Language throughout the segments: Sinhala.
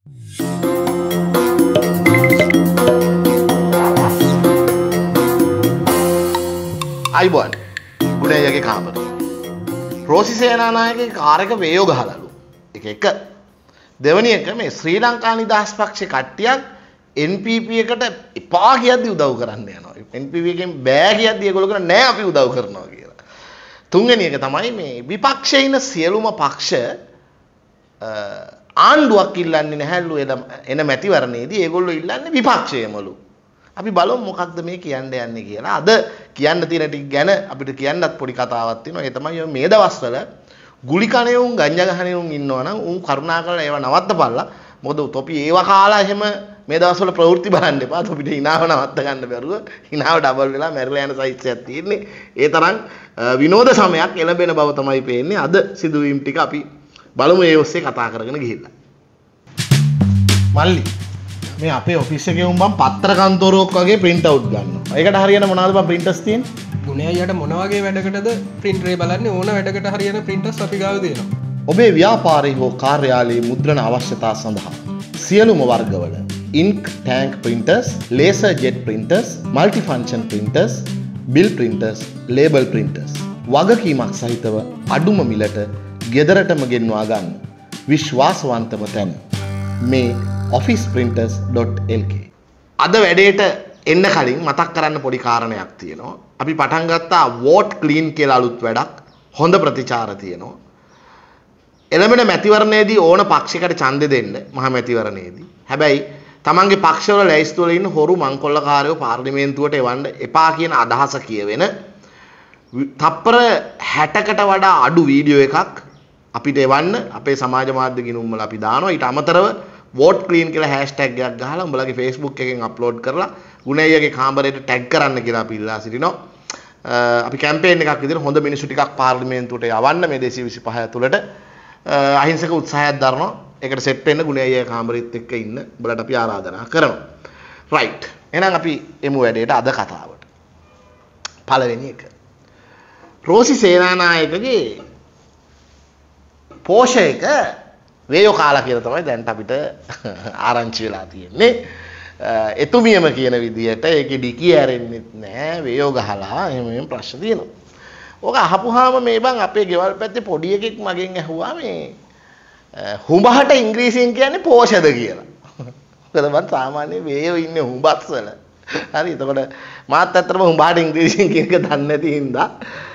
අයිබෝන් ගුණයගේ කාමරේ රෝසි සේනානායකගේ කාර් එක වේයෝ ගහලලු එක දෙවැනි එක මේ ශ්‍රී ලංකා නිදහස් පක්ෂේ කට්ටියක් NPP එකට එපා කියද්දි උදව් කරන්න යනවා NPP එකෙන් බෑ කියද්දි ඒගොල්ලෝ කරන්නේ නෑ අපි උදව් කරනවා කියලා තුන්වෙනි එක තමයි මේ විපක්ෂයේ ඉන්න සියලුම පක්ෂ ආණ්ඩුවක් ඉල්ලන්නේ නැහැලු එන මැතිවරණයේදී ඒගොල්ලෝ ඉල්ලන්නේ විපක්ෂයමලු අපි බලමු මොකක්ද මේ කියන්න යන්නේ කියලා. අද කියන්න තියෙන ටික ගැන අපිට කියන්නත් පොඩි කතාවක් තියෙනවා. ඒ තමයි මේ දවස්වල ගුලි කණේ උන් ගංජා ගහනේ උන් ඉන්නවනම් උන් කරුණාකරලා ඒව නවත්තපල්ලා. මොකද තොපි ඒව කාලා එහෙම මේ දවස්වල ප්‍රවෘත්ති බලන්න එපා. තොපිට හිනාව නවත්ත ගන්න බැරුව හිනාව ඩබල් වෙලා මැරිලා යන සයිස් එකක් තියෙන්නේ. ඒ තරම් විනෝද සමයක් එළඹෙන බව තමයි පේන්නේ. අද සිදුවීම් ටික අපි බලමු ඒ ඔස්සේ කතා කරගෙන ගිහිල්ලා. මල්ලි මේ අපේ ඔෆිස් එකේ උඹම් පත්‍ර කන්තෝරුවක් වගේ print out ගන්නවා. ඒකට හරියන මොනවද බං printers තියෙන්නේ? ගුණයයට මොන වගේ වැඩකටද printer එක බලන්නේ ඕන වැඩකට හරියන printers අපි ගාව දෙනවා. ඔබේ ව්‍යාපාරයේ හෝ කාර්යාලයේ මුද්‍රණ අවශ්‍යතා සඳහා සියලුම වර්ගවල ink tank printers, laser jet printers, multifunction printers, bill printers, label printers වගකීමක් සහිතව අඩුම මිලට ගෙදරටම ගෙන්වා ගන්න විශ්වාසවන්තම තැන මේ officeprinters.lk. අද වැඩේට එන්න කලින් මතක් කරන්න පොඩි කාරණයක් තියෙනවා. අපි පටන් ගත්තා vote clean කියලා අලුත් වැඩක්. හොඳ ප්‍රතිචාර තියෙනවා. එළඹෙන මැතිවරණයේදී ඕන පක්ෂයකට ඡන්දෙ දෙන්න මහ මැතිවරණයේදී. හැබැයි තමන්ගේ පක්ෂවල ලැයිස්තු වල ඉන්න හොරු මංකොල්ලකාරයෝ පාර්ලිමේන්තුවට එවන්න එපා කියන අදහස කියවෙන තප්පර 60කට වඩා අඩු වීඩියෝ එකක් අපිට එවන්න අපේ සමාජ මාධ්‍ය ගිණුම් වල අපි දානවා. ඊට අමතරව vote clean කියලා hashtag එකක් ගහලා උඹලගේ Facebook එකෙන් අප්ලෝඩ් කරලා ගුණයගේ කාමරයට ටැග් කරන්න කියලා අපි ඉල්ලා සිටිනවා. අපි කැම්පේන් එකක් විදිහට හොඳ මිනිස්සු ටිකක් පාර්ලිමේන්තුවට යවන්න මේ 225 ඇතුළට අහිංසක උත්සාහයක් දරනවා. ඒකට සෙට් වෙන්න ගුණයගේ කාමරෙත් එක්ක ඉන්න උඹලට අපි ආරාධනා කරනවා. රයිට්. එහෙනම් අපි එමු වැඩේට අද කතාවට. පළවෙනි එක. රෝසි සේනානායකගේ පෝෂයක වේයෝ කාලා කියලා තමයි දැන් අපිට ආරංචි වෙලා තියෙන්නේ. එතුමියම කියන විදිහට ඒකේ ඩිකි ඇරෙන්නෙත් නැහැ. වේයෝ ගහලා එහෙම ප්‍රශ්න තියෙනවා. ඕක අහපුවාම මේ බං අපේ ගෙවල් පැත්තේ පොඩි එකෙක් මගෙන් ඇහුවා මේ හුඹහට ඉංග්‍රීසියෙන් කියන්නේ පෝෂද කියලා. මොකද මම සාමාන්‍යයෙන් වේයෝ ඉන්නේ හුඹස්වල. හරි. එතකොට මාත් ඇත්තටම හුඹහට ඉංග්‍රීසියෙන් කියන එක දන්නේ නැති හින්දා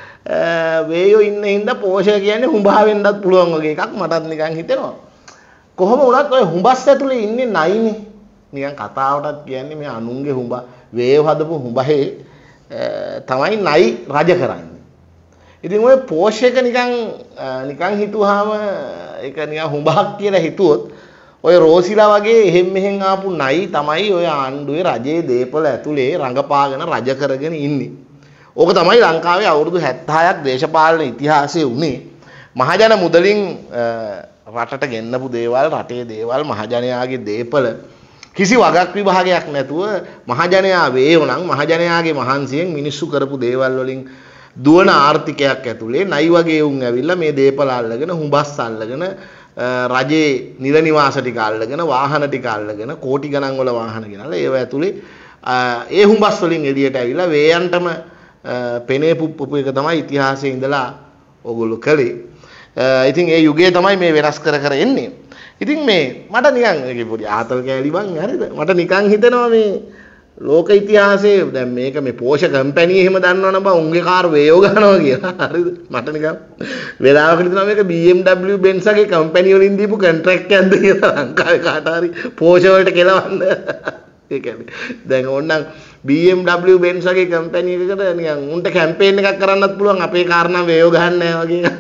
වේයෝ ඉන්න හින්දා පෝෂය කියන්නේ හුඹා වෙන්නත් පුළුවන් වගේ එකක් මටත් නිකන් හිතෙනවා. කොහොම වුණත් ඔය හුඹස් ඇතුලේ ඉන්නේ නයිනේ. නිකන් කතාවටත් කියන්නේ මේ අනුන්ගේ හුඹා වේයෝ හදපු හුඹහේ තමයි නයි රජ කරන්නේ. ඉතින් ඔය පෝෂයක නිකන් හිතුවාම ඒක නිකන් හුඹක් කියලා හිතුවොත් ඔය රෝසිලා වගේ එහෙම් මෙහෙන් ආපු නයි තමයි ඔය ආණ්ඩුවේ රජයේ දේපල ඇතුලේ රඟපාගෙන රජ කරගෙන ඉන්නේ. ඕක තමයි ලංකාවේ අවුරුදු 76ක් දේශපාලන ඉතිහාසයේ උනේ. මහජන මුදලින් රටට ගෙන්නපු දේවල්, රටේ දේවල්, මහජනයාගේ දේපල කිසි වගක් විභාගයක් නැතුව මහජනයා වේයෝ නම් මහජනයාගේ මහන්සියෙන් මිනිස්සු කරපු දේවල් වලින් දුවන ආර්ථිකයක් ඇතුලේ නයි වගේ උන් ඇවිල්ලා මේ දේපල අල්ලගෙන හුඹස් අල්ලගෙන රජේ නිල නිවාස ටික අල්ලගෙන වාහන ටික අල්ලගෙන කෝටි ගණන් වල වාහන ගෙනල්ලා ඒව ඇතුලේ ඒ හුඹස් වලින් එළියට ඇවිල්ලා වේයන්ටම පෙනේ පුප්පු එක තමයි ඉතිහාසයේ ඉඳලා ඕගොල්ලෝ කළේ. ඉතින් ඒ යුගයේ තමයි මේ වෙනස් කර කර එන්නේ. ඉතින් මේ මට නිකන් ඒකේ පොඩි ආතල් කෑලි බං හරිද? මට නිකන් හිතෙනවා මේ ලෝක ඉතිහාසයේ දැන් මේක මේ පෝෂ කම්පැනි එහෙම දන්නවනම් බං උන්ගේ කාර් වේයෝ ගන්නවා කියලා. හරිද? මට නිකන් වෙලාවකට හිතෙනවා මේක BMW Benz ගේ කම්පැනි වලින් දීපු කොන්ට්‍රැක්ට් එකක්ද කියලා ලංකාවේ කාට හරි පෝෂ වලට කෙලවන්න. ඒ කියන්නේ දැන් ඕනනම් BMW Benz වගේ කම්පැනි එකකට නිකන් උන්ට කැම්පේන් එකක් කරන්නත් පුළුවන් අපේ කාර් නම් වේයෝ ගහන්න නැහැ වගේ.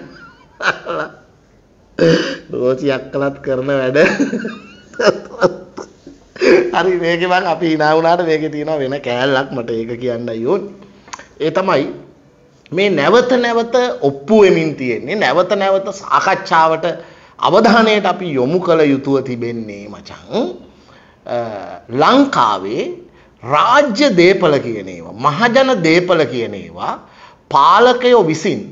රෝසියක් කළත් කරන වැඩ. හරි මේකේ මම අපි hina වුණාට මේකේ තියෙනවා වෙන කෑල්ලක් මට ඒක කියන්නයි ඕනේ. ඒ තමයි මේ නැවත නැවත ඔප්පු වෙමින් තියෙන්නේ නැවත නැවත සාකච්ඡාවට අවධානයට අපි යොමු කළ යුතුව තිබෙන්නේ මචං. ලංකාවේ රාජ්‍ය දේපල කියන ඒවා මහජන දේපල කියන ඒවා පාලකයෝ විසින්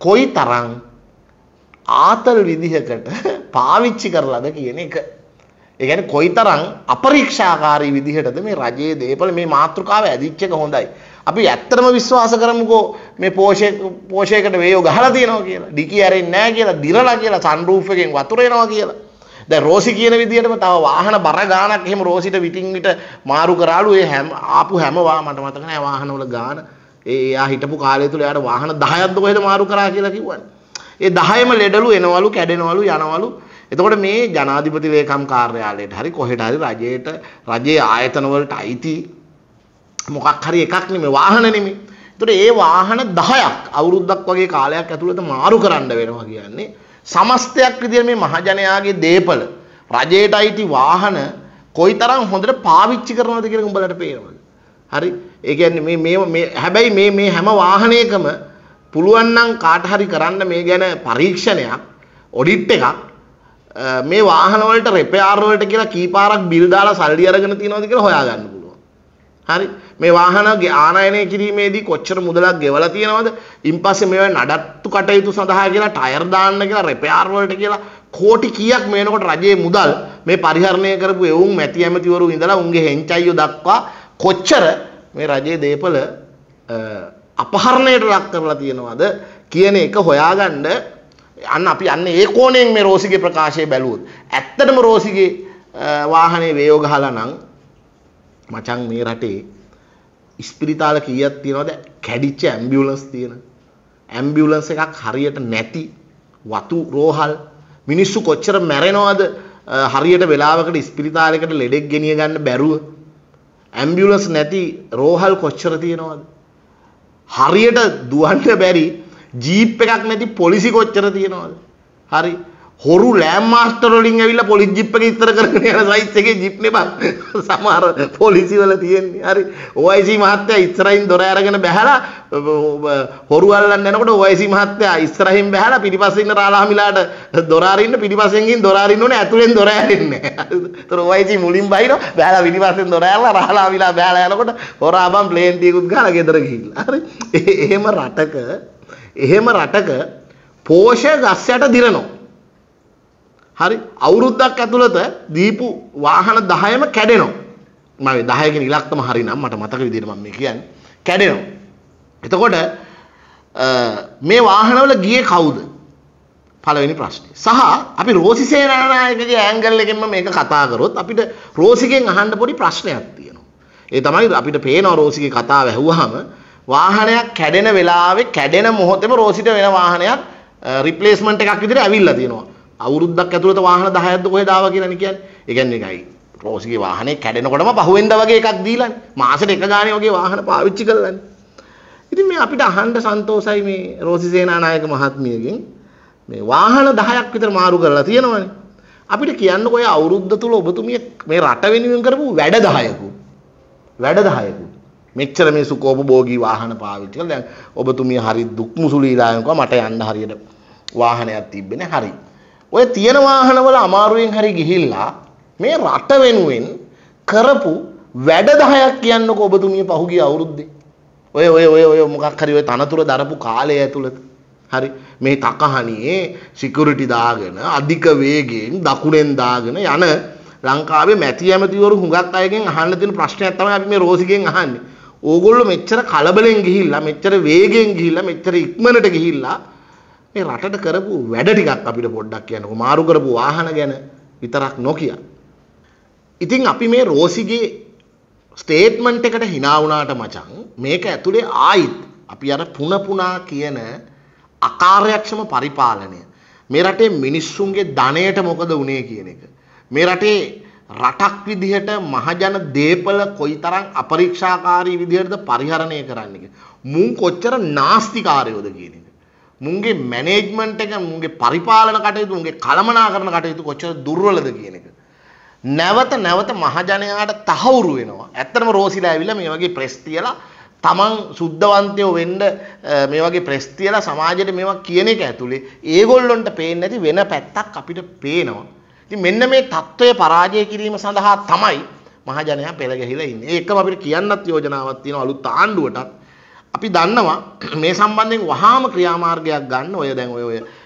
කොයිතරම් ආතල් විදිහකට පාවිච්චි කරලාද කියන එක. ඒ කියන්නේ කොයිතරම් අපරීක්ෂාකාරී විදිහටද මේ රජයේ දේපල මේ මාතෘකාව ඇදිච්ච එක හොඳයි. අපි ඇත්තටම විශ්වාස කරමුකෝ මේ පෝෂයකට වේයෝ ගහලා තියෙනවා කියලා. ඩිකි ඇරෙන්නේ නැහැ කියලා, දිරලා කියලා, සන්රූෆ් එකෙන් වතුර එනවා කියලා. දැන් රෝසි කියන විදිහටම තව වාහන බර ගානක් එහෙම රෝසිට විටින් විට මාරු කරාලු. ඒ හැම ආපු හැම මට මතක නැහැ වාහනවල ගාන. එයා හිටපු කාලය තුල එයාට වාහන 10ක්ද කොහෙද මාරු කරා කියලා කිව්වනේ. ඒ 10ම ලෙඩලු එනවලු, කැඩෙනවලු, යනවලු. එතකොට මේ ජනාධිපති ලේකම් කාර්යාලයට හරි කොහෙට හරි රජයේ ආයතන වලට අයිති මොකක් හරි එකක් නෙමෙයි, වාහන නෙමෙයි. එතකොට ඒ වාහන 10ක් අවුරුද්දක් වගේ කාලයක් ඇතුළත මාරු කරන්න වෙනවා කියන්නේ සමස්තයක් විදිහට මේ මහජනයාගේ දේපල රජයට අයිති වාහන කොයිතරම් හොඳට පාවිච්චි කරනවද කියලා උඹලට පේනවද? හරි. ඒ කියන්නේ මේ හැබැයි මේ හැම වාහනයකම පුළුවන් නම් කාට හරි කරන්න මේ ගැන පරීක්ෂණයක්, ඔඩිට් එකක් මේ වාහන වලට රිපෙයාර් වලට කියලා කීපාරක් බිල් දාලා සල්ලි අරගෙන තියනවද කියලා හොයාගන්න පුළුවන්. හරි. මේ වාහන ආනයනය කිරීමේදී කොච්චර මුදලක් ගෙවලා තියෙනවද? ඉන්පස්සේ මේවා නඩත්තු කටයුතු සඳහා කියලා ටයර් දාන්න කියලා රිපෙයාර් වලට කියලා කෝටි කීයක් මේනකොට රජයේ මුදල් මේ පරිහරණය කරපු එවුන් මැති ඇමතිවරු ඉඳලා උන්ගේ හෙන්චයියෝ දක්වා කොච්චර මේ රජයේ දේපල අපහරණයට ලක් කරලා තියෙනවද කියන එක හොයාගන්න අපි ඒ කෝණයෙන් මේ රෝසිගේ ප්‍රකාශය බැලුවොත් ඇත්තටම රෝසිගේ වාහනේ වේයෝ ගහලා නම් මචං මේ රටේ ඉස්පිරිතාල කීයක් තියනවද කැඩිච්ච ඇම්බියුලන්ස් තියෙන ඇම්බියුලන්ස් එකක් හරියට නැති වතු රෝහල් මිනිස්සු කොච්චර මැරෙනවද හරියට වෙලාවකට ඉස්පිරිතාලයකට ලෙඩෙක් ගෙනිය ගන්න බැරුව ඇම්බියුලන්ස් නැති රෝහල් කොච්චර තියෙනවද හරියට දුවන්න බැරි ජීප් එකක් නැති පොලිසි කොච්චර තියෙනවද හරි හොරු ලෑම් මාස්ටර් වලින් ඇවිල්ලා පොලිස් ජීප් එක ඉස්සර කරගෙන යන සයිස් එකේ ජීප් නේ බං සමහර පොලිසි වල තියෙන්නේ හරි OIC මහත්තයා ඉස්සරහින් දොර අරගෙන බැහැලා හොරු අල්ලන්න යනකොට OIC මහත්තයා ඉස්සරහින් බැහැලා පිටිපස්සේ ඉන්න රාලහාමිලාට දොර අරින්න පිටිපස්සෙන් ගින් දොර අරින්න ඕනේ ඇතුලෙන් දොර ඇරෙන්නේ නැහැ. ඒතර OIC මුලින් බයිනවා බැහැලා පිටිපස්සෙන් දොර ඇරලා රාලහාමිලා බැහැලා යනකොට හොරා බම් ප්ලේන් ටිකකුත් ගහලා ගෙදර ගිහිල්ලා. හරි එහෙම රටක පෝෂ ගස් යට දිරනවා. හරි අවුරුද්දක් ඇතුළත දීපු වාහන 10ම කැඩෙනවා. මම 10 කියන ඉලක්කම හරි නම් මට මතක විදිහට මම මේ කියන්නේ කැඩෙනවා. එතකොට මේ වාහනවල ගියේ කවුද? පළවෙනි ප්‍රශ්නේ. සහ අපි රෝසි සේනානායකගේ ඇන්ගල් එකෙන්ම මේක කතා කරොත් අපිට රෝසිගෙන් අහන්න පොඩි ප්‍රශ්නයක් තියෙනවා. ඒ තමයි අපිට පේනවා රෝසිගේ කතාව ඇහුවාම වාහනයක් කැඩෙන වෙලාවේ කැඩෙන මොහොතේම රෝසිට වෙන වාහනයක් රිප්ලේස්මන්ට් එකක් විදිහට ඇවිල්ලා තියෙනවා. අවුරුද්දක් ඇතුළත වාහන 10ක්ද කොහෙද ආවා කියලා නේ කියන්නේ. ඒ කියන්නේ ඒකයි රෝසිගේ වාහනේ කැඩෙනකොටම පහුවෙන්දා වගේ එකක් දීලානේ. මාසෙට එක ගානේ වගේ වාහන පාවිච්චි කළානේ. ඉතින් මේ අපිට අහන්න සන්තෝසයි මේ රෝසි සේනානායක මහත්මියගෙන් මේ වාහන 10ක් විතර මාරු කරලා තියෙනවානේ. අපිට කියන්නකෝ ඔය අවුරුද්ද තුල ඔබතුමිය මේ රට වෙනුවෙන් කරපු වැඩ 10ක්. මෙච්චර මේ සුඛෝපභෝගී වාහන පාවිච්චි කළා. දැන් ඔබතුමිය හරි දුක් මුසුලීලා යනකෝ මට යන්න හරියට වාහනයක් තිබ්බේ හරි. ඔය තියෙන වාහනවල අමාරුවෙන් හරි ගිහිල්ලා මේ රට වෙනුවෙන් කරපු වැඩ 10ක් කියන්නකෝ ඔබතුමිය පහුගිය අවුරුද්දේ. ඔය මොකක් හරි ඔය තනතුර දරපු කාලය ඇතුළත. හරි මේ තකහණියේ සිකියුරිටි දාගෙන අධික වේගයෙන් දකුණෙන් දාගෙන යන ලංකාවේ මැති ඇමතිවරු හුඟක් අයගෙන් අහන්න තියෙන ප්‍රශ්නයක් තමයි අපි මේ රෝසිගෙන් අහන්නේ. ඕගොල්ලෝ මෙච්චර කලබලෙන් ගිහිල්ලා මෙච්චර වේගයෙන් ගිහිල්ලා මෙච්චර ඉක්මනට ගිහිල්ලා මේ රටට කරපු වැඩ ටිකක් අපිට පොඩ්ඩක් කියන්නකෝ මාරු කරපු වාහන ගැන විතරක් නොකිය. ඉතින් අපි මේ රෝසිගේ ස්ටේට්මන්ට් එකට hina වුණාට මචං මේක ඇතුලේ ආයිත් අපි අර පුනා කියන අකාර්යක්ෂම පරිපාලනය මේ රටේ මිනිස්සුන්ගේ ධනයට මොකද වුනේ කියන එක මේ රටේ රටක් විදිහට මහජන දේපල කොයිතරම් අපරීක්ෂාකාරී විදිහටද පරිහරණය කරන්නේ මුන් කොච්චර නාස්තිකාරයෝද කියන එක මුන්ගේ මැනේජ්මන්ට් එක මුන්ගේ පරිපාලන කටයුතු මුන්ගේ කළමනාකරන කටයුතු කොච්චර දුර්වලද කියන එක නැවත මහජනයාට තහවුරු වෙනවා. ඇත්තටම රෝසිලා ඇවිල්ලා මේ වගේ ප්‍රෙස් තියලා තමන් සුද්ධවන්තයෝ වෙන්න මේ වගේ ප්‍රෙස් තියලා සමාජයට මේවා කියන එක ඇතුලේ ඒගොල්ලොන්ට පේන්නේ නැති වෙන පැත්තක් අපිට පේනවා. ඉතින් මෙන්න මේ தত্ত্বය පරාජය කිරීම සඳහා තමයි මහජනයා පෙළ ගැහිලා ඉන්නේ. ඒකම අපිට කියන්නත් යෝජනාවක් තියෙනවා අලුත් ආණ්ඩුවටත්. අපි දන්නවා මේ සම්බන්ධයෙන් වහාම ක්‍රියාමාර්ගයක් ගන්න ඔය දැන් ඔය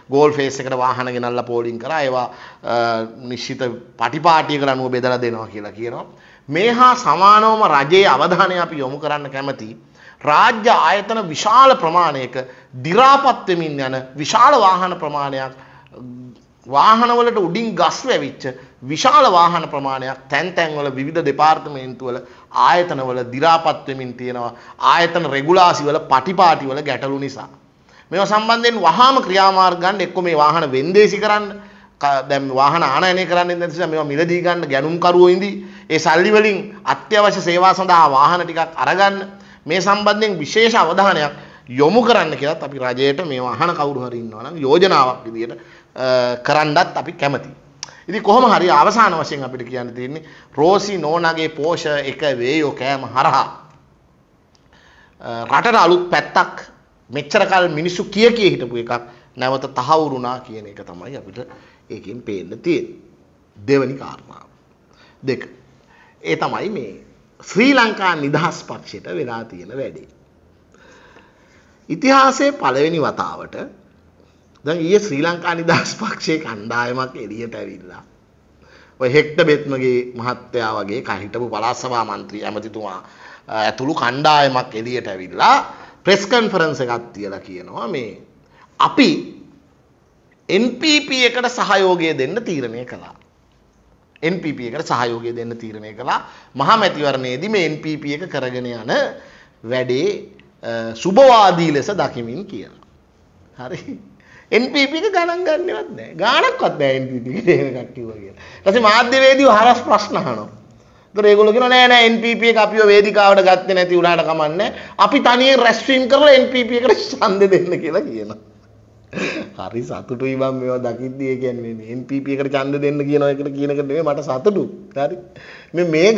ගෝල් ෆේස් එකට වාහන ගෙනල්ලා පෝලිං කරා ඒවා නිශ්චිත පටිපාටියකට අනුව බෙදලා දෙනවා කියලා කියනවා. මේ හා සමානවම රජයේ අවධානය අපි යොමු කරන්න කැමති රාජ්‍ය ආයතන විශාල ප්‍රමාණයක දි รา පත් වෙමින් යන විශාල වාහන ප්‍රමාණයක් වාහනවලට උඩින් ගස් වැවිච්ච විශාල වාහන ප්‍රමාණයක් තැන් තැන්වල විවිධ දෙපාර්තමේන්තුවල ආයතනවල දි รา පත් වෙමින් තියෙනවා ආයතන රෙගුලාසි වල පටිපාටි වල ගැටලු නිසා. මේවා සම්බන්ධයෙන් වහාම ක්‍රියාමාර්ග ගන්න එක්ක මේ වාහන වෙන්දේසි කරන්න දැන් වාහන ආනයනය කරන්න ඉන්න නිසා මේවා මිලදී ගන්න ගැනුම්කරුවෝ ඉඳී ඒ සල්ලි වලින් අත්‍යවශ්‍ය සේවා සඳහා වාහන ටිකක් අරගන්න මේ සම්බන්ධයෙන් විශේෂ අවධානයක් යොමු කරන්න කියලාත් අපි රජයට මේ වාහන කවුරු හරි ඉන්නවා නම් යෝජනාවක් විදියට කරන්නත් අපි කැමතියි. ඉතින් කොහොම හරි අවසාන වශයෙන් අපිට කියන්න තියෙන්නේ රෝසි නෝනාගේ පෝෂ එක වේයෝ කෑම හරහා රටට අලුත් පැත්තක් මෙච්චර කල් මිනිස්සු කිය හිටපු එකක් නැවත තහවුරුනා කියන එක තමයි අපිට ඒකෙන් පේන්න තියෙන්නේ. දෙවැනි කාරණාව. දෙක. ඒ තමයි මේ ශ්‍රී ලංකා නිදහස් පක්ෂයට වෙලා තියෙන වැඩේ. ඉතිහාසයේ පළවෙනි වතාවට දැන් ඊයේ ශ්‍රී ලංකා නිදහස් පක්ෂයේ කණ්ඩායමක් එළියට ඇවිල්ලා ඔය හෙක්ටර් බෙත්මගේ මහත්තයා වගේ හිටපු පළාත් සභා මන්ත්‍රී ඇමතිතුමා ඇතුළු කණ්ඩායමක් එළියට ඇවිල්ලා ප්‍රෙස් කන්ෆරන්ස් එකක් තියලා කියනවා මේ අපි NPP එකට සහයෝගය දෙන්න තීරණය කළා. NPP එකට සහයෝගය දෙන්න තීරණය කළා. මහා මැතිවරණයේදී මේ NPP එක කරගෙන යන වැඩේ සුබවාදී ලෙස දකිමින් කියලා. හරි. NPP එක ගණන් ගන්නවත් නැහැ. ගාණක්වත් නැහැ NPP එක කට්ටියව කියලා. ඊට පස්සේ මාධ්‍යවේදීව හරස් ප්‍රශ්න අහනවා. ඒතර ඒගොල්ලෝ කියනවා නෑ නෑ NPP එක අපිව වේදිකාවට ගත්තේ නැති උනාට කමන්නේ. අපි තනියෙන් රැස්වීම් කරලා NPP එකට ඡන්දෙ දෙන්න කියලා කියනවා. හරි සතුටුයි මම මේවා දකිද්දී ඒ කියන්නේ මේ NPP එකට ඡන්දෙ දෙන්න කියන එකට කියන එක නෙමෙයි මට සතුටු. හරි. මේ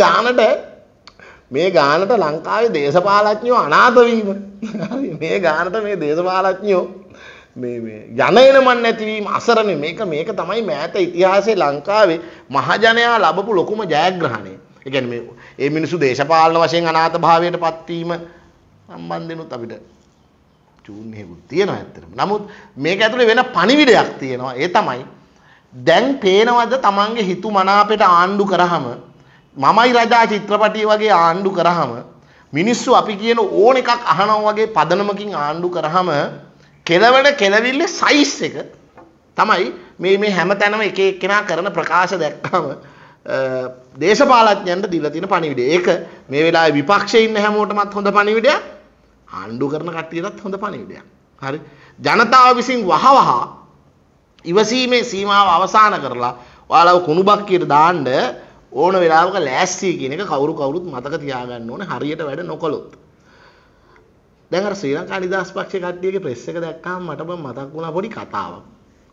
ගානට ලංකාවේ දේශපාලඥයෝ අනාථ වීම. හරි. මේ ගානට මේ දේශපාලඥයෝ මේ යන මන් නැතිවීම අසරණ මේක තමයි මෑත ඉතිහාසයේ ලංකාවේ මහජනයා ලැබපු ලොකුම ජයග්‍රහණය. ඒ කියන්නේ මේ මිනිස්සු දේශපාලන වශයෙන් අනාථ භාවයට පත්වීම සම්බන්ධෙනුත් අපිට චූන්නේකුත් තියෙනවා ඇත්තටම. නමුත් මේක ඇතුලේ වෙන පණිවිඩයක් තියෙනවා. ඒ තමයි දැන් පේනවද තමන්ගේ හිතු මනාපයට ආණ්ඩු කරාම මමයි රජා චිත්‍රපටිය වගේ ආණ්ඩු කරාම මිනිස්සු අපි කියන ඕන එකක් අහනවා වගේ පදනමකින් ආණ්ඩු කරාම කෙලවන කෙලවිල්ලේ සයිස් එක තමයි මේ හැමතැනම එක එක්කෙනා කරන ප්‍රකාශ දැක්කම දේශපාලඥයන්ට දීලා තියෙන පණිවිඩය. ඒක මේ වෙලාවේ විපක්ෂයේ ඉන්න හැමෝටමත් හොඳ පණිවිඩයක්. ආණ්ඩු කරන කට්ටියටත් හොඳ පණිවිඩයක්. හරි. ජනතාව විසින් වහවහ ඉවසීමේ සීමාව අවසන් කරලා ඔයාලව කුණු බක්කියට දාන්න ඕන වෙලාවක ලෑස්ති කියන එක කවුරුත් මතක තියාගන්න ඕනේ හරියට වැඩ නොකළොත්. දැන් අර ශ්‍රී ලංකා නිදහස් පක්ෂයේ කට්ටියගේ ප්‍රෙස් එක දැක්කම මට මතක් වුණා පොඩි කතාවක්.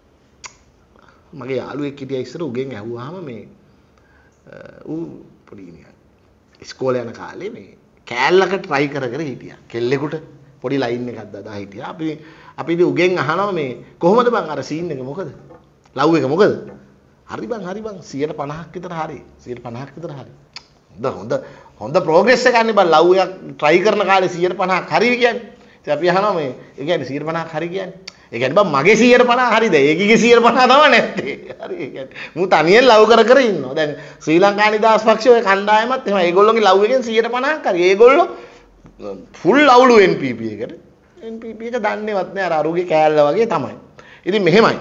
මගේ යාළුවෙක් හිටියා ඉස්සර උගෙන් ඇහුවාම මේ ඌ පොඩි නිකන් ඉස්කෝලේ යන කාලේ මේ කෑල්ලක try කර හිටියා. කෙල්ලෙකුට පොඩි ලයින් එකක් දාලා හිටියා. අපි ඉතින් උගෙන් අහනවා මේ කොහොමද බං අර සීන් එක මොකද? ලව් එක මොකද? හරි බං 150ක් විතර හරි. 150ක් විතර හරි. හොඳ ප්‍රෝග්‍රස් එකක් නේ බං ලව් එකක් try කරන කාලේ 150ක් හරි කියන්නේ. ඉතින් අපි අහනවා මේ ඒ කියන්නේ 150ක් හරි කියන්නේ. ඒ කියන්නේ බං මගේ 150 හරිද? ඒකගේ 150 තමයි නැත්තේ. හරි ඒ කියන්නේ මූ තනියෙන් ලව් කර ඉන්නවා. දැන් ශ්‍රී ලංකා නිදහස් පක්ෂයේ ඔය කණ්ඩායමත් එහෙම ඒගොල්ලෝගේ ලව් එකෙන් 150ක් හරි. ඒගොල්ලෝ ෆුල් ලව්ලු NPP එකට. NPP එක දන්නේවත් නෑ අර අරුගේ කෑල්ල වගේ තමයි. ඉතින් මෙහෙමයි.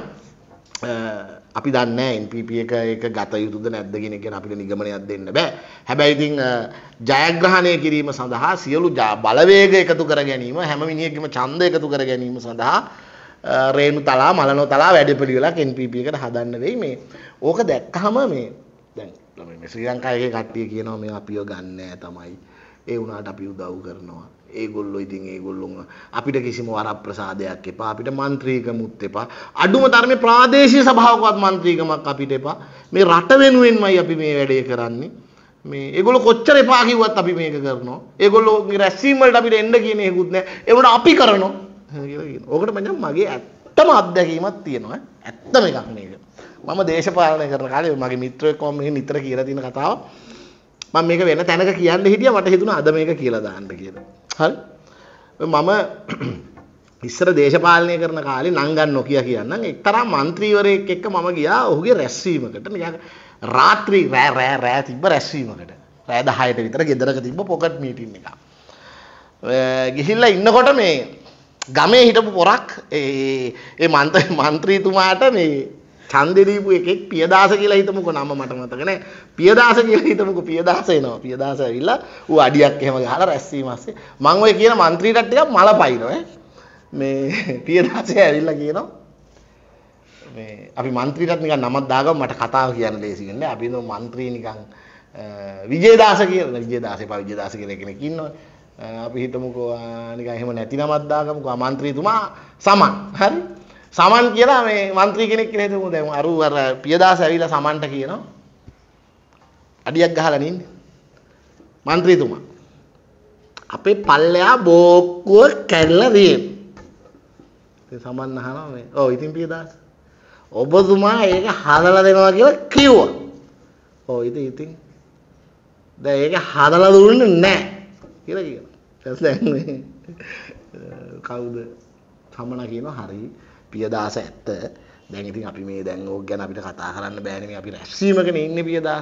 අපි දන්නේ NPP එක ගත යුතුද නැද්ද කියන එක ගැන අපිට නිගමනයක් දෙන්න බෑ. හැබැයි ඉතින් ජයග්‍රහණය කිරීම සඳහා සියලු බලවේග එකතු කර ගැනීම හැම මිනිහෙකම ඡන්ද එකතු කර ගැනීම සඳහා රේණු තලා මලනෝ තලා වැඩපිළිවෙලක් NPP එකට හදන්න වෙයි මේ. ඕක දැක්කහම මේ දැන් මේ ශ්‍රී ලංකාවේ කට්ටිය කියනවා මේ අපිව ගන්න නෑ තමයි. ඒ වුණාට අපි උදව් කරනවා. ඒගොල්ලෝ ඉතින් ඒගොල්ලෝ අපිට කිසිම වරප්‍රසාදයක් එපා. අපිට മന്ത്രിකමුත් එපා. අඩුම තරමේ ප්‍රාදේශීය සභාවකවත් മന്ത്രിකමක් අපිට එපා. මේ රට වෙනුවෙන්මයි අපි මේ වැඩේ කරන්නේ. මේ ඒගොල්ලෝ කොච්චර එපා කිව්වත් අපි මේක කරනවා. ඒගොල්ලෝගේ රැස්වීම වලට අපිට එන්න කියන එකකුත් නෑ. ඒ වුණාට අපි කරනවා. ඕකට මගේ ඇත්තම අත්දැකීමක් තියෙනවා. ඇත්තම එකක් මේක. මම දේශපාලනය කරන කාලේ මගේ මිත්‍රයෙක් මේ නිතර කියලා තියෙන කතාව. මම මේක වෙන තැනක කියන්න හිටියා මට හිතුණා අද මේක කියලා දාන්න කියලා. හරි. මම ඉස්සර දේශපාලනය කරන කාලේ නංගන් නොකිය කියන්නම් එක්තරා മന്ത്രിවරයෙක් එක්ක මම ගියා ඔහුගේ රැස්වීමකට නිකන් රාත්‍රී රෑ තිබ්බ රැස්වීමකට රෑ 10ට විතර ගෙදරක තිබ්බ පොකට් මීටින් එකක් ගිහිල්ලා ඉන්නකොට මේ ගමේ හිටපු පොරක් ඒ മന്ത്രിතුමාට මේ ඡන්දෙ දීපු එකෙක් පියදාස කියලා හිතමුකෝ නම මට මතක නැහැ පියදාස කියලා හිතමුකෝ පියදාස එනවා පියදාස ඇවිල්ලා ඌ අඩියක් එහෙම ගහලා රැස්වීම ASCII මම ඔය කියන മന്ത്രിටත් ටිකක් මල පයින්නවා මේ පියදාසේ ඇවිල්ලා කියනවා මේ අපි മന്ത്രിටත් නිකන් නමක් දාගමු මට කතාව කියන්න ලේසි වෙන්නේ අපි නෝ മന്ത്രി නිකන් විජේදාස කියලා විජේදාස එපා විජේදාස කියලා කෙනෙක් ඉන්නවා අපි හිතමුකෝ නිකන් එහෙම නැති නමක් දාගමුකෝ മന്ത്രിතුමා සමන් හරි සමන් කියලා මේ മന്ത്രി කෙනෙක් කියලා හිතමුකෝ දැන් අර පියදාස ඇවිල්ලා සමන්ට කියනවා අඩියක් ගහලා නින්නේ മന്ത്രിතුමා අපේ පල්ලෙහා බෝක්කුව කැඩලා තියෙනවා ඒ සමන් අහනවා මේ ඔව් ඉතින් පියදාස ඔබතුමා ඒක හදලා දෙනවා කියලා කිව්වා ඔව් ඉතින් දැන් ඒක හදලා දුන්නේ නැහැ කියලා කියනවා දැන් මේ කවුද සමන කියනවා හරි පියදාස ඇත්ත දැන් ඉතින් අපි මේ දැන් ඕක ගැන අපිට කතා කරන්න බෑනේ මේ අපි රැස්වීමකනේ ඉන්නේ පියදාස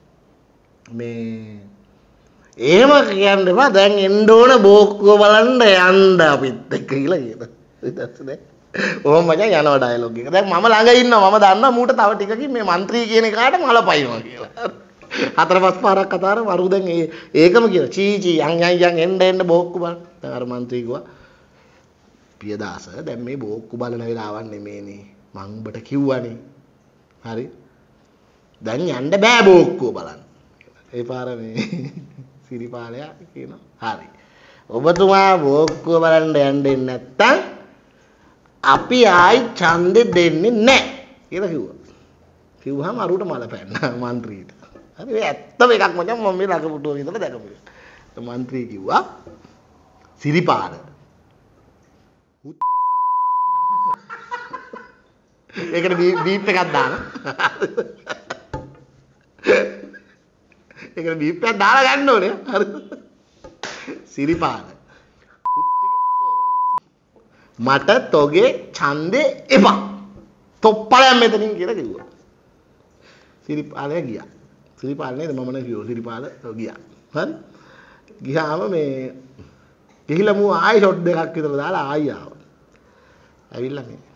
මේ එහෙම කියන්න එපා දැන් එන්න ඕන බෝක්කුව බලන්න යන්න අපිත් එක්ක කියලා කියනවා ඊටස්සේ ඕම මචං යනවා ඩයලොග් එක දැන් මම ළඟ ඉන්නවා මම දන්නවා මූට තව ටිකකින් මේ മന്ത്രി කියන එකාට මල පයින්නවා කියලා හතර පහ පාරක් කතාර වරු දැන් ඒකම කියන චී යන් එන්න බෝක්කු බලන්න දැන් අර മന്ത്രി කිව්වා පියදාස දැන් මේ බෝක්කු බලන වෙලාවක් නෙමේනේ මං උඹට කිව්වනේ හරි දැන් යන්න බෑ බෝක්කුව බලන්න ඒ පාර මේ සිරිපාලයා කියනවා හරි ඔබතුමා බෝක්කුව බලන්න යන්න දෙන්නේ නැත්තම් අපි ආයි ඡන්දෙ දෙන්නේ නැහැ කියලා කිව්වා කිව්වහම අරුවට මල පැන්නා മന്ത്രിට හරි ඒ ඇත්තම එකක් මචං මම මේ ළඟ පුටුව විතර දැකපු එක മന്ത്രി කිව්වා සිරිපාල ඒකට බීප් එකක් දාන ඒකට බීප් එකක් දාලා ගන්න ඕනේ හරි සිරිපාල මට තොගේ ඡන්දේ එපා තොප්පලයන් මෙතනින් කියලා කිව්වා සිරිපාලය ගියා සිරිපාල නේද මම නේ කිව්වා සිරිපාල ගියා හරි ගියාම මේ ගිහිල්ලා මූ ආයි ෂොට් දෙකක් විතර දාලා ආයි ආවා ඇවිල්ලා මේ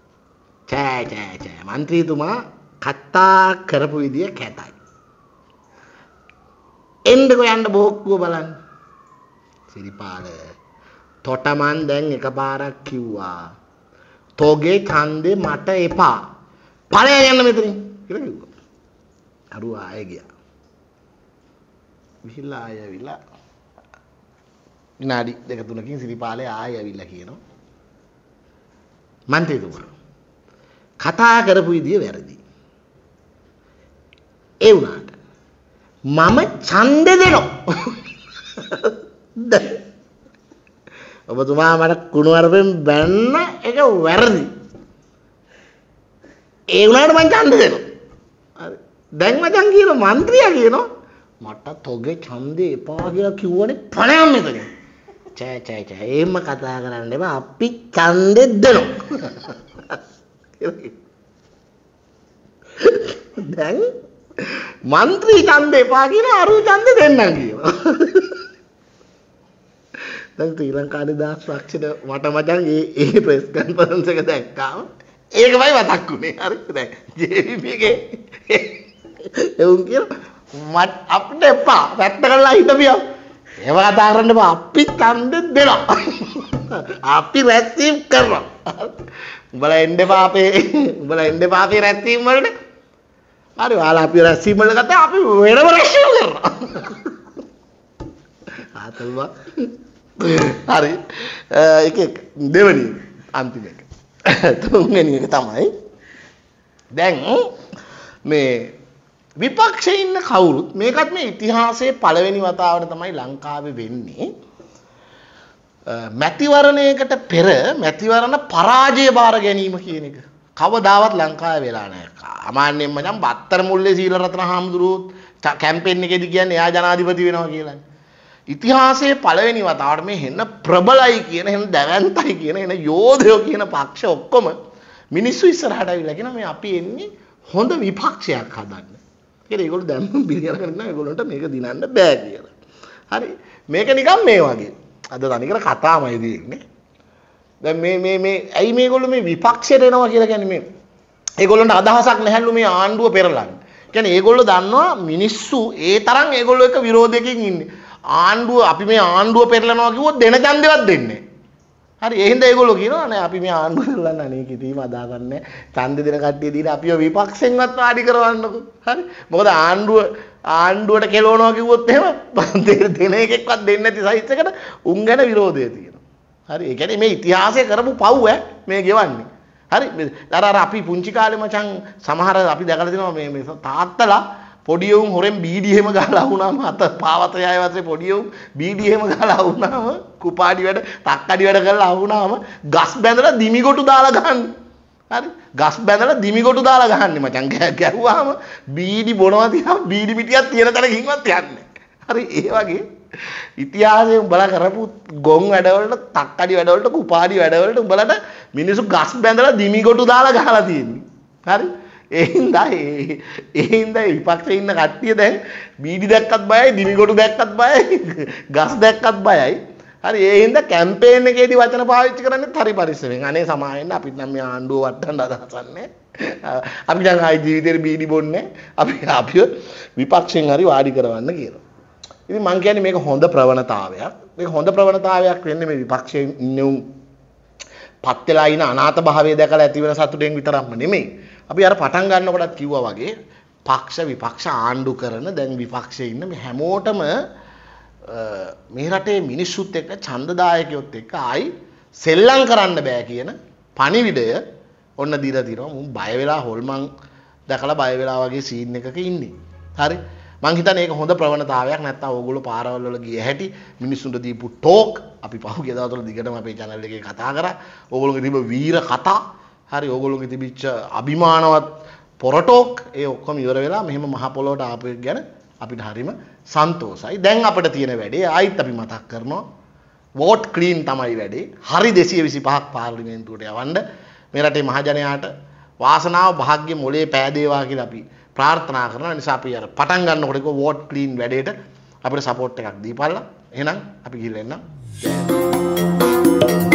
චෑ മന്ത്രിතුමා කතා කරපු විදිය කැතයි එන්නකෝ යන්න බෝක්කුව බලන්න සිරිපාල තොටමන් දැන් එකපාරක් කිව්වා තෝගේ ඡන්දේ මට එපා ඵලය යන්න මෙතනින් කියලා කිව්වා අරුව ආයෙ ගියා විහිලා ආයෙ ඇවිල්ලා විනාඩි දෙක තුනකින් සිරිපාලේ ආයෙ ඇවිල්ලා කියනවා මන්ත්‍රීතුමා කතා කරපු විදිය වැරදි ඒ වුණාට මම ඡන්දෙ දෙනවා ඔබතුමා මට කුණුවරපෙන් බැන්න එක වැරදි ඒ වුණාට මං ඡන්දෙ දෙනවා හරි දැන් මචං කියන മന്ത്രിයා කියනවා මට තොගේ ඡන්දේ එපා කියලා කිව්වනේ ඵලයන් මෙතන චෑ එහෙම කතා කරන්න එපා අපි ඡන්දෙ දෙනවා දැන් മന്ത്രി ඡන්දේ එපා කියලා අරු ඡන්දෙ දෙන්නම් කියනවා දැන් ශ්‍රී ලංකාවේ දාස් රක්ෂණ මට මචං ඒ ප්‍රෙස් කන්ෆරන්ස් එක දැක්කාම ඒකමයි මතක් වුනේ හරිද දැන් JVP එකේ එවුන් කියලා මට අපිට එපා පැත්ත කරලා හිටපියා ඒව කතා කරන්න එපා අපි ඡන්දෙ දෙනවා අපි රැස්වීම කරනවා උඹලා එන්න එපා අපේ රැස්වීම වලට හරි ඔයාලා අපි රැස්වීම වල ගත්තා අපි වෙනම රැස්වීම කරනවා ආතල්වා හරි එක දෙවෙනි අන්තිම එක තුන්වෙනි එක තමයි දැන් මේ විපක්ෂයේ ඉන්න කවුරුත් මේකත් මේ ඉතිහාසයේ පළවෙනි වතාවට තමයි ලංකාවේ වෙන්නේ මැතිවරණයකට පෙර මැතිවරණ පරාජය බාර ගැනීම කියන එක කවදාවත් ලංකාවේ වෙලා නැහැ. සාමාන්‍යයෙන්ම නම් බත්තර මුල්ලේ සීලරත්න හාමුදුරුවෝ කැම්පේන් එකේදී කියන්නේ එයා ජනාධිපති වෙනවා කියලානේ. ඉතිහාසයේ පළවෙනි වතාවට මේ හෙන්න ප්‍රබලයි කියන හෙන්න දැවැන්තයි කියන හෙන්න යෝධයෝ කියන පක්ෂ ඔක්කොම මිනිස්සු ඉස්සරහට ඇවිල්ලා කියන මේ අපි එන්නේ හොඳ විපක්ෂයක් හදන්න. ඒකේ ඒගොල්ලෝ දැම්ම බිරියල කරනවා ඒගොල්ලන්ට මේක දිනන්න බෑ කියලා. හරි මේක නිකන් මේ වගේ. අද තනිකර කතාමයි දෙන්නේ. දැන් මේ ඇයි මේගොල්ලෝ මේ විපක්ෂයට එනවා කියලා කියන්නේ මේ ඒගොල්ලන්ට අදහසක් නැහැලු මේ ආණ්ඩුව පෙරලන්න. කියන්නේ ඒගොල්ලෝ දන්නවා මිනිස්සු ඒ තරම් ඒගොල්ලෝ එක විරෝධයකින් ඉන්නේ. ආණ්ඩුව අපි මේ ආණ්ඩුව පෙරලනවා කිව්වොත් දෙන ඡන්දෙවත් දෙන්නේ නැහැ. හරි ඒ හින්දා ඒගොල්ලෝ කියනවා නේ අපි මේ ආණ්ඩුව පෙරලන්න අනේ කිතීම අදාගන්නේ ඡන්ද දෙන කට්ටිය දීලා අපිව විපක්ෂෙන්වත් වාඩි කරවන්නකෝ. හරි මොකද ආණ්ඩුවට කෙලවනවා කිව්වොත් එහෙම දෙන එකෙක්වත් දෙන්නේ නැති සයිස් එකට උන් ගැන විරෝධය තියෙනවා. හරි ඒ කියන්නේ මේ ඉතිහාසය කරපු පව් මේ ගෙවන්නේ. හරි අර අපි පුංචි කාලේ මචං සමහර අපි දැකලා තියෙනවා මේ තාත්තලා පොඩි උන් හොරෙන් බීඩි එහෙම ගහලා වුණාම අත පාවත යයි වත්‍රේ පොඩි උන් බීඩි එහෙම ගහලා වුණාම කුපාඩි වැඩ තක්කඩි වැඩ කරලා වුණාම ගස් බැඳලා දිමිගොටු දාලා ගහන්නේ. හරි ගස් බැඳලා දිමිගොටු දාලා ගහන්නේ මචං ගැහුවාම බීඩි බොනවා තියා බීඩි පිටියක් තියෙන තැනකින්වත් යන්නේ. හරි ඒ වගේ ඉතිහාසයේ උඹලා කරපු ගොන් වැඩවලට තක්කඩි වැඩවලට කුපාඩි වැඩවලට උඹලට මිනිස්සු ගස් බැඳලා දිමිගොටු දාලා ගහලා තියෙන්නේ. හරි ඒ හින්දා විපක්ෂේ ඉන්න කට්ටිය දැන් බීඩි දැක්කත් බයයි දිමිගොටු දැක්කත් බයයි ගස් දැක්කත් බයයි. හරි ඒ හින්දා කැම්පේන් එකේදී වචන පාවිච්චි කරන්නේත් හරි පරිස්සමෙන්. අනේ සමාවෙන්න අපිට නම් මේ ආණ්ඩුව වටන්න අදහසක් නැහැ. අපි දැන් ආයි ජීවිතේ බීඩි බොන්නේ අපිව විපක්ෂෙන් හරි වාඩි කරවන්න කියලා. ඉතින් මං කියන්නේ මේක හොඳ ප්‍රවණතාවයක්. මේක හොඳ ප්‍රවණතාවයක් වෙන්නේ මේ විපක්ෂයෙන් ඉන්න උන් පත් වෙලා ඉන අනාථ භාවය දැකලා ඇති වෙන සතුටෙන් විතරක්ම නෙමෙයි. අපි අර පටන් ගන්නකොටත් කිව්වා වගේ පක්ෂ විපක්ෂ ආණ්ඩු කරන දැන් විපක්ෂයේ ඉන්න මේ හැමෝටම මේ රටේ මිනිස්සුත් එක්ක ඡන්දදායකයොත් එක්ක ආයි සෙල්ලම් කරන්න බෑ කියන පණිවිඩය ඔන්න දීලා තිනවා. මුන් බය වෙලා හොල්මන් දැකලා බය වෙලා වගේ සීන් එකක ඉන්නේ. හරි මං හිතන්නේ ඒක හොඳ ප්‍රවණතාවයක්. නැත්තම් ඕගොල්ලෝ පාරවල් වල ගිය හැටි මිනිස්සුන්ට දීපු ටෝක් අපි පහුගිය දවස්වල දිගටම අපේ channel එකේ කතා කරා. ඕගොල්ලෝගේ තිබ්බ වීර කතා හරි ඕගොල්ලෝගේ තිබිච්ච අභිමානවත් පොරටෝක් ඒ ඔක්කොම ඉවර වෙලා මෙහෙම මහ පොළොවට ආපු එක ගැන අපිට හරිම සන්තෝසයි. දැන් අපිට තියෙන වැඩේ ආයිත් අපි මතක් කරනවා වෝට් ක්ලීන් තමයි වැඩේ. හරි 225ක් පාර්ලිමේන්තුවට යවන්න මේ රටේ මහජනයාට වාසනාව භාග්‍ය මොලේ පෑදේවා කියලා අපි ප්‍රාර්ථනා කරනවා. නිසා අපි අර පටන් ගන්නකොට වෝට් ක්ලීන් වැඩේට අපිට සපෝට් එකක් දීපල්ලා. එහෙනම් අපි ගිහින් එන්න.